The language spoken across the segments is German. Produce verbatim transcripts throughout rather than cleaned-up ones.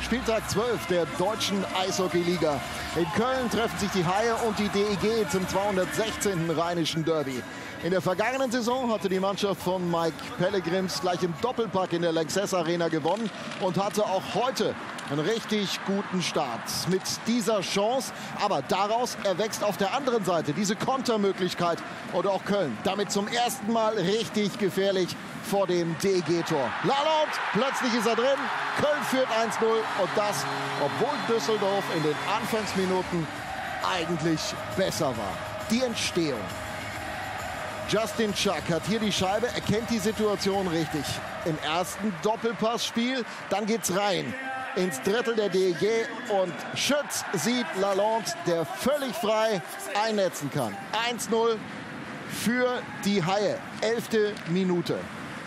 Spieltag zwölf der deutschen Eishockey-Liga. In Köln treffen sich die Haie und die D E G zum zweihundertsechzehnten rheinischen Derby. In der vergangenen Saison hatte die Mannschaft von Mike Pellegrims gleich im Doppelpack in der Lanxess Arena gewonnen und hatte auch heute einen richtig guten Start mit dieser Chance. Aber daraus erwächst auf der anderen Seite diese Kontermöglichkeit und auch Köln damit zum ersten Mal richtig gefährlich vor dem D E G-Tor. Lalonde, plötzlich ist er drin. Köln führt eins null und das, obwohl Düsseldorf in den Anfangsminuten eigentlich besser war. Die Entstehung. Justin Chuck hat hier die Scheibe, erkennt die Situation richtig. Im ersten Doppelpassspiel, dann geht's rein ins Drittel der D E G und Schütz sieht Lalonde, der völlig frei einnetzen kann. eins null für die Haie, elfte Minute.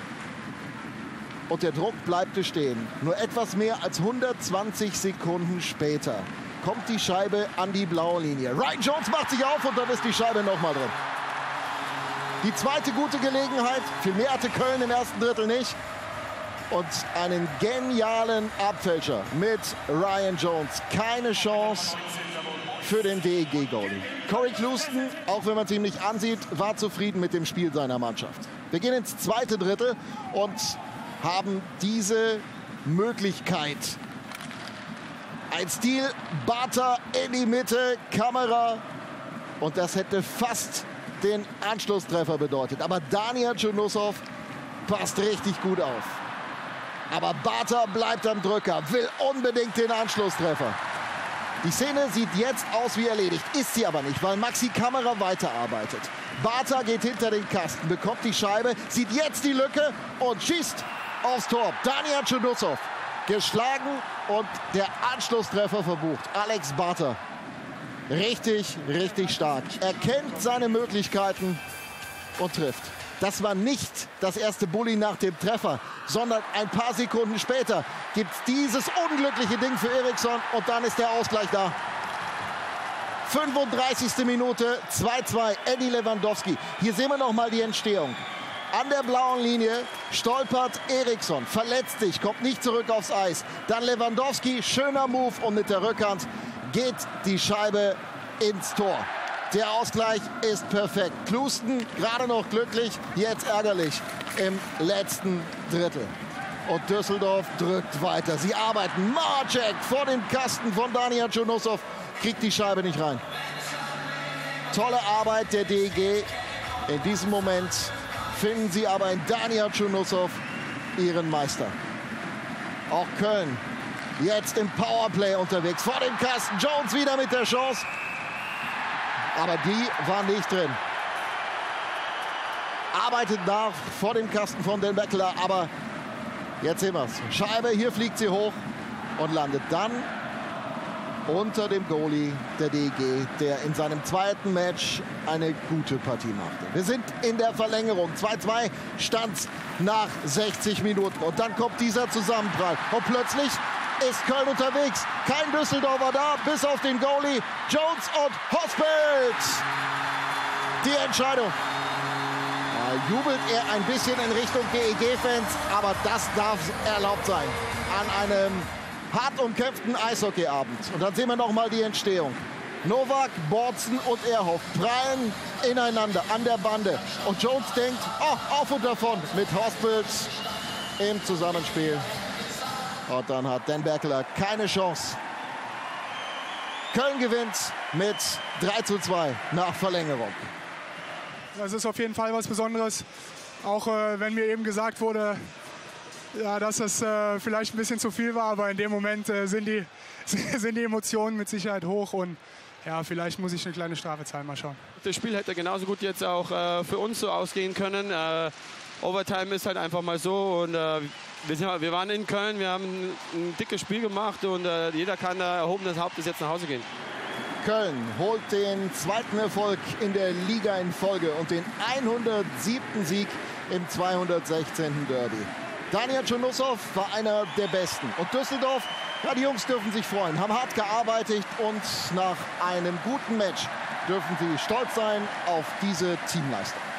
Und der Druck bleibt bestehen. Nur etwas mehr als hundertzwanzig Sekunden später kommt die Scheibe an die blaue Linie. Ryan Jones macht sich auf und dann ist die Scheibe noch mal drin. Die zweite gute Gelegenheit, viel mehr hatte Köln im ersten Drittel nicht. Und einen genialen Abfälscher mit Ryan Jones. Keine Chance für den D E G-Goalie. Corey Clouston, auch wenn man es ihm nicht ansieht, war zufrieden mit dem Spiel seiner Mannschaft. Wir gehen ins zweite Drittel und haben diese Möglichkeit. Ein Stil, Barter in die Mitte, Kamera. Und das hätte fast den Anschlusstreffer bedeutet. Aber Daniel Chunusov passt richtig gut auf. Aber Barter bleibt am Drücker, will unbedingt den Anschlusstreffer. Die Szene sieht jetzt aus wie erledigt, ist sie aber nicht, weil Maxi Kamera weiterarbeitet. Barter geht hinter den Kasten, bekommt die Scheibe, sieht jetzt die Lücke und schießt aufs Tor. Daniel Chunusov geschlagen und der Anschlusstreffer verbucht. Alex Barter. Richtig, richtig stark. Er kennt seine Möglichkeiten und trifft. Das war nicht das erste Bully nach dem Treffer, sondern ein paar Sekunden später gibt es dieses unglückliche Ding für Eriksson und dann ist der Ausgleich da. fünfunddreißigste Minute, zwei zwei, Eddie Lewandowski. Hier sehen wir noch mal die Entstehung. An der blauen Linie stolpert Eriksson, verletzt sich, kommt nicht zurück aufs Eis. Dann Lewandowski, schöner Move und mit der Rückhand geht die Scheibe ins Tor. Der Ausgleich ist perfekt. Clouston gerade noch glücklich, jetzt ärgerlich im letzten Drittel. Und Düsseldorf drückt weiter. Sie arbeiten. Marcek vor dem Kasten von Daniel Chunusov, kriegt die Scheibe nicht rein. Tolle Arbeit der D E G. In diesem Moment finden sie aber in Daniel Chunusov ihren Meister. Auch Köln jetzt im Powerplay unterwegs. Vor dem Kasten. Jones wieder mit der Chance. Aber die war nicht drin. Arbeitet nach vor dem Kasten von Den Beckler. Aber jetzt sehen wir es. Scheibe, hier fliegt sie hoch und landet dann unter dem Goalie der D E G, der in seinem zweiten Match eine gute Partie machte. Wir sind in der Verlängerung. zwei zwei stand nach sechzig Minuten. Und dann kommt dieser Zusammenprall. Und plötzlich ist Köln unterwegs. Kein Düsseldorfer da, bis auf den Goalie Jones und Hospelt. Die Entscheidung. Da jubelt er ein bisschen in Richtung D E G-Fans, aber das darf erlaubt sein an einem hart umkämpften Eishockeyabend. Und dann sehen wir noch mal die Entstehung. Novak, Borzon und Ehrhoff prallen ineinander an der Bande. Und Jones denkt, oh, auf und davon mit Hospelt im Zusammenspiel. Und dann hat Dan Berkeler keine Chance. Köln gewinnt mit drei zu zwei nach Verlängerung. Das ist auf jeden Fall was Besonderes. Auch äh, wenn mir eben gesagt wurde, ja, dass es äh, vielleicht ein bisschen zu viel war. Aber in dem Moment äh, sind, die, sind die Emotionen mit Sicherheit hoch. Und ja, vielleicht muss ich eine kleine Strafe zahlen. Mal schauen. Das Spiel hätte genauso gut jetzt auch äh, für uns so ausgehen können. Äh, Overtime ist halt einfach mal so. Und äh, wir, sind, wir waren in Köln, wir haben ein, ein dickes Spiel gemacht. Und äh, jeder kann da erhobenes Hauptes jetzt nach Hause gehen. Köln holt den zweiten Erfolg in der Liga in Folge und den hundertsiebten Sieg im zweihundertsechzehnten Derby. Daniel Chunusov war einer der Besten. Und Düsseldorf, ja, die Jungs dürfen sich freuen, haben hart gearbeitet und nach einem guten Match dürfen sie stolz sein auf diese Teamleistung.